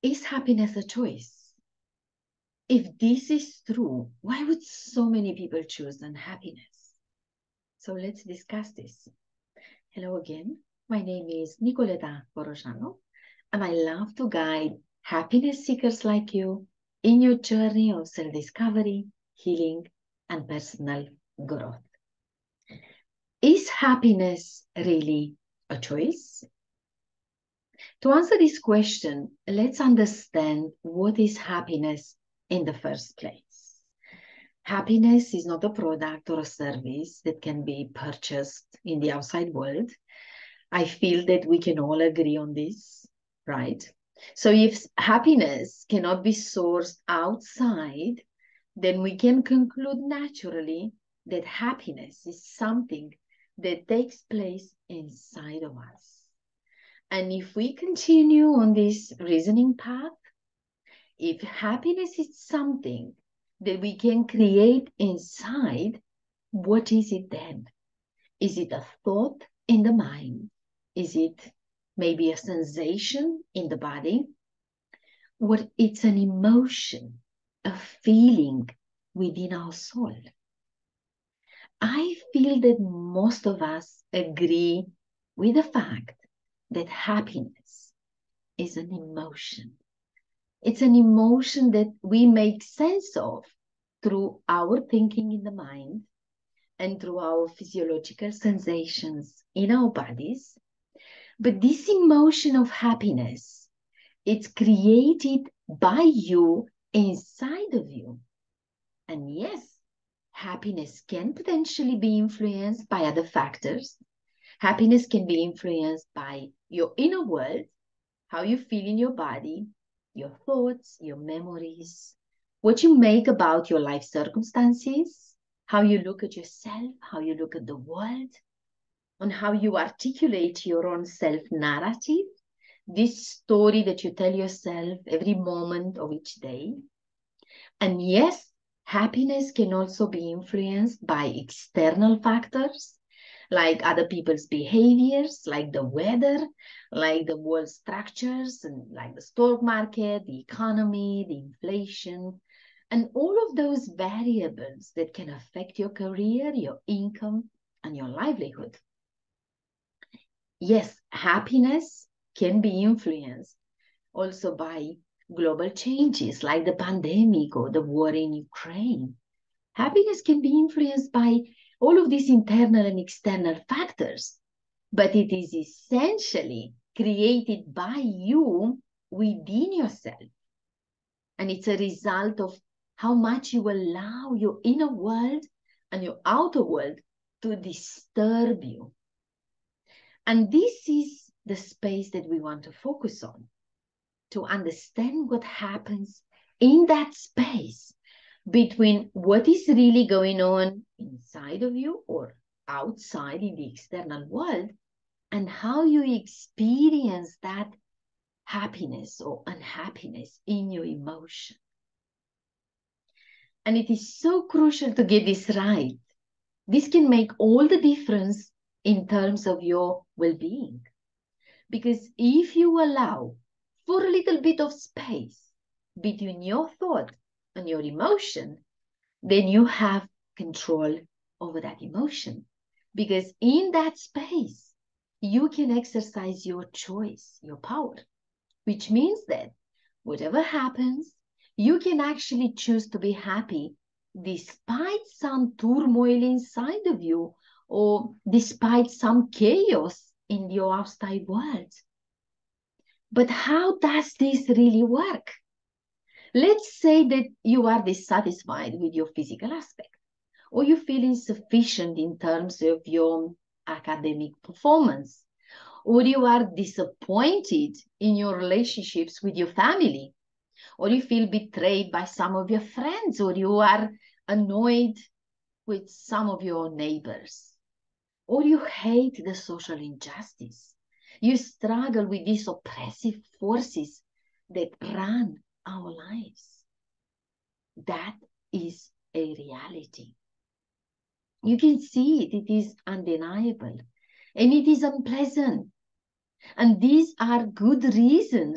Is happiness a choice? If this is true, why would so many people choose unhappiness? So let's discuss this. Hello again. My name is Nicoleta Borojano, and I love to guide happiness seekers like you in your journey of self-discovery, healing, and personal growth. Is happiness really a choice? To answer this question, let's understand what is happiness in the first place. Happiness is not a product or a service that can be purchased in the outside world. I feel that we can all agree on this, right? So if happiness cannot be sourced outside, then we can conclude naturally that happiness is something that takes place inside of us. And if we continue on this reasoning path, if happiness is something that we can create inside, what is it then? Is it a thought in the mind? Is it maybe a sensation in the body? What it's an emotion, a feeling within our soul. I feel that most of us agree with the fact that happiness is an emotion. It's an emotion that we make sense of through our thinking in the mind and through our physiological sensations in our bodies. But this emotion of happiness, it's created by you inside of you. And yes, happiness can potentially be influenced by other factors. Happiness can be influenced by your inner world, how you feel in your body, your thoughts, your memories, what you make about your life circumstances, how you look at yourself, how you look at the world, on how you articulate your own self-narrative, this story that you tell yourself every moment of each day. And yes, happiness can also be influenced by external factors, like other people's behaviors, like the weather, like the world structures, and like the stock market, the economy, the inflation, and all of those variables that can affect your career, your income, and your livelihood. Yes, happiness can be influenced also by global changes like the pandemic or the war in Ukraine. Happiness can be influenced by all of these internal and external factors, but it is essentially created by you within yourself. And it's a result of how much you allow your inner world and your outer world to disturb you. And this is the space that we want to focus on, to understand what happens in that space between what is really going on inside of you or outside in the external world and how you experience that happiness or unhappiness in your emotion. And it is so crucial to get this right. This can make all the difference in terms of your well-being. Because if you allow for a little bit of space between your thought and your emotion, then you have control over that emotion. Because in that space, you can exercise your choice, your power, which means that whatever happens, you can actually choose to be happy despite some turmoil inside of you or despite some chaos in your outside world. But how does this really work? Let's say that you are dissatisfied with your physical aspect, or you feel insufficient in terms of your academic performance, or you are disappointed in your relationships with your family, or you feel betrayed by some of your friends, or you are annoyed with some of your neighbors, or you hate the social injustice. You struggle with these oppressive forces that run our lives. That is a reality. You can see it, it is undeniable, and it is unpleasant. And these are good reasons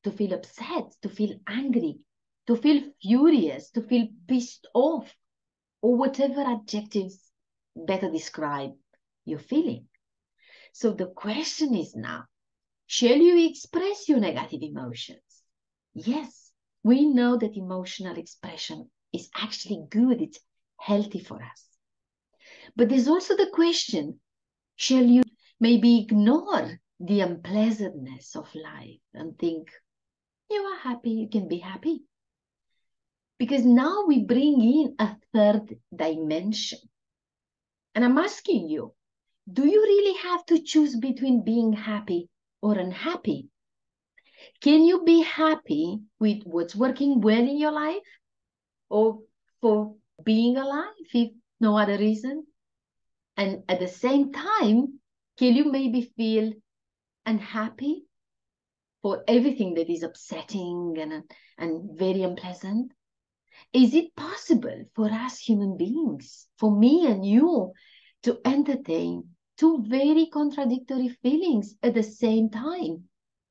to feel upset, to feel angry, to feel furious, to feel pissed off, or whatever adjectives better describe your feeling. So the question is now, shall you express your negative emotions? Yes, we know that emotional expression is actually good, it's healthy for us. But there's also the question, shall you maybe ignore the unpleasantness of life and think, you are happy, you can be happy? Because now we bring in a third dimension. And I'm asking you, do you really have to choose between being happy or unhappy? Can you be happy with what's working well in your life or for being alive if no other reason? And at the same time, can you maybe feel unhappy for everything that is upsetting and very unpleasant? Is it possible for us human beings, for me and you, to entertain two very contradictory feelings at the same time?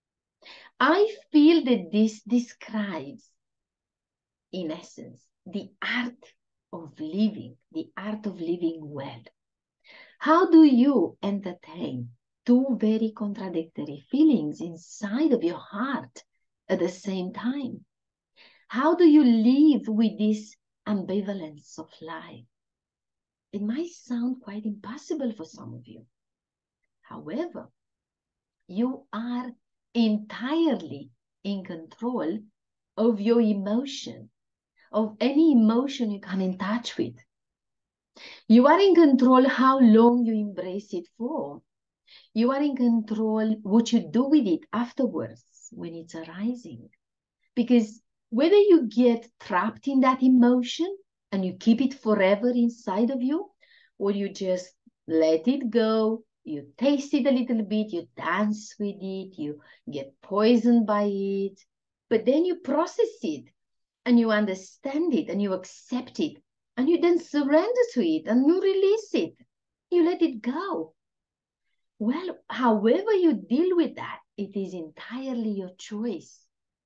I feel that this describes, in essence, the art of living well. How do you entertain two very contradictory feelings inside of your heart at the same time? How do you live with this ambivalence of life? It might sound quite impossible for some of you. However, you are entirely in control of your emotion, of any emotion you come in touch with. You are in control how long you embrace it for. You are in control what you do with it afterwards when it's arising. Because whether you get trapped in that emotion and you keep it forever inside of you, or you just let it go, you taste it a little bit, you dance with it, you get poisoned by it, but then you process it and you understand it and you accept it and you then surrender to it and you release it. You let it go. Well, however you deal with that, it is entirely your choice.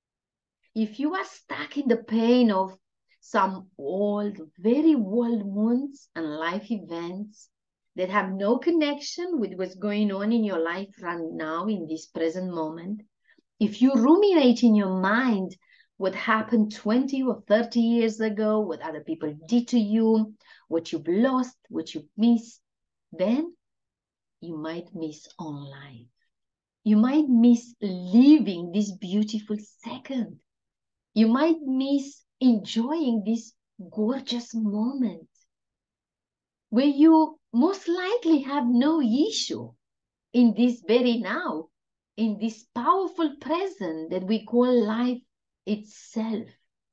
If you are stuck in the pain of some old, very old wounds and life events that have no connection with what's going on in your life right now in this present moment, if you ruminate in your mind what happened 20 or 30 years ago, what other people did to you, what you've lost, what you've missed, then you might miss on life. You might miss living this beautiful second. You might miss enjoying this gorgeous moment where you most likely have no issue in this very now, in this powerful present that we call life itself.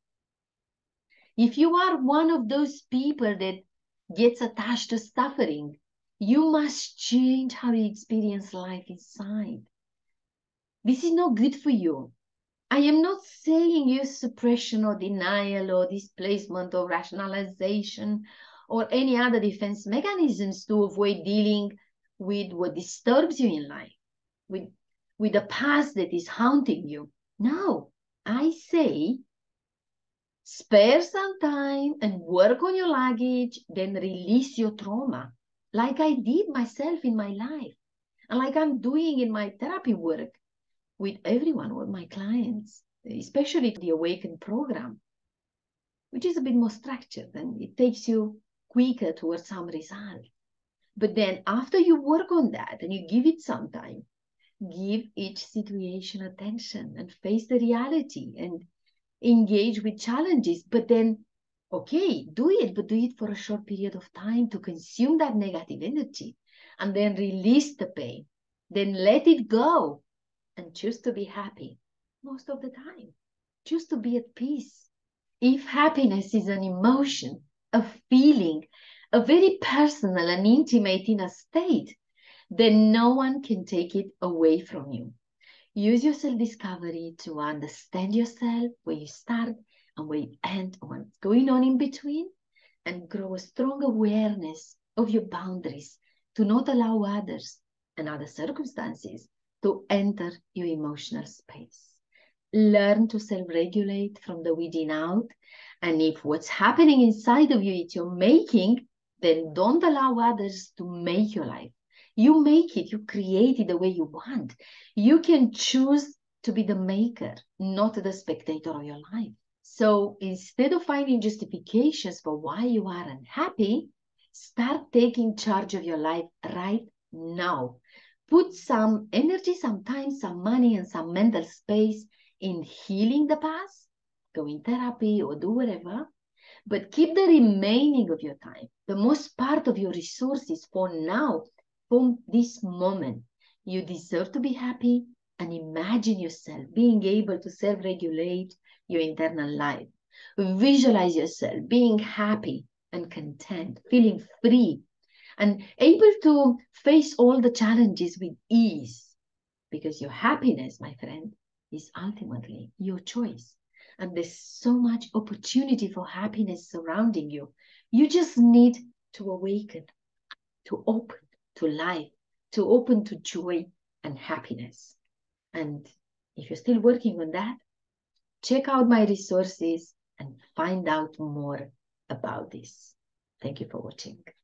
If you are one of those people that gets attached to suffering, you must change how you experience life inside. This is not good for you. I am not saying use suppression or denial or displacement or rationalization or any other defense mechanisms to avoid dealing with what disturbs you in life, with the past that is haunting you. No, I say spare some time and work on your luggage, then release your trauma, like I did myself in my life, and like I'm doing in my therapy work with everyone, with my clients, especially the Awaken program, which is a bit more structured and it takes you quicker towards some result. But then after you work on that and you give it some time, give each situation attention and face the reality and engage with challenges. But then, okay, do it, but do it for a short period of time to consume that negative energy and then release the pain. Then let it go and choose to be happy most of the time. Choose to be at peace. If happiness is an emotion, a feeling, a very personal and intimate inner state, then no one can take it away from you. Use your self-discovery to understand yourself, where you start and where you end, and what's going on in between, and grow a strong awareness of your boundaries to not allow others and other circumstances to enter your emotional space. Learn to self-regulate from the within out. And if what's happening inside of you is your making, then don't allow others to make your life. You make it, you create it the way you want. You can choose to be the maker, not the spectator of your life. So instead of finding justifications for why you are unhappy, start taking charge of your life right now. Put some energy, some time, some money, and some mental space in healing the past, go in therapy or do whatever, but keep the remaining of your time, the most part of your resources for now, for this moment. You deserve to be happy and imagine yourself being able to self-regulate your internal life. Visualize yourself being happy and content, feeling free, and able to face all the challenges with ease. Because your happiness, my friend, is ultimately your choice. And there's so much opportunity for happiness surrounding you. You just need to awaken, to open to life, to open to joy and happiness. And if you're still working on that, check out my resources and find out more about this. Thank you for watching.